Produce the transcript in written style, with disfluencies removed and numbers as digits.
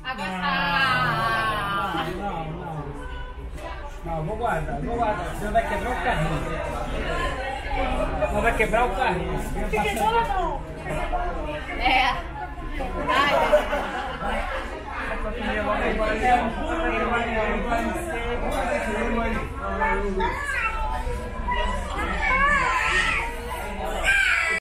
Agora Não, não. Não, vou guardar, vou guardar. Você vai quebrar o carrinho. Não vai quebrar o carrinho. Você quebrou ou não? É. Ai, Vai.